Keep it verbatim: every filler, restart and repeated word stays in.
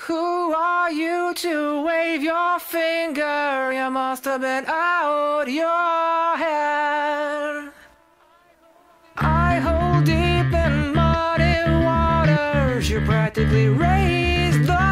Who are you to wave your finger? You must have been out your head. I hold deep in muddy waters. You practically raised the